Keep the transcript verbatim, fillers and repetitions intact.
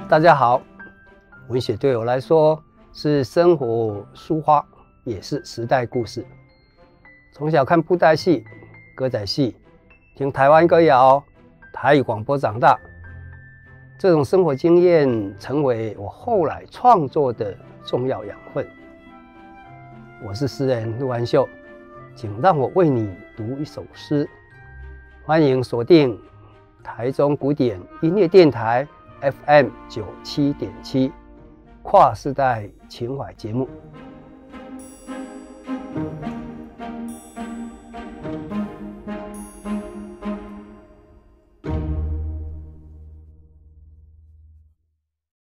大家好，文学对我来说是生活抒发，也是时代故事。从小看布袋戏、歌仔戏，听台湾歌谣、台语广播长大，这种生活经验成为我后来创作的重要养分。我是诗人陆安秀，请让我为你读一首诗。欢迎锁定台中古典音乐电台 F M 九七点七跨世代情怀节目。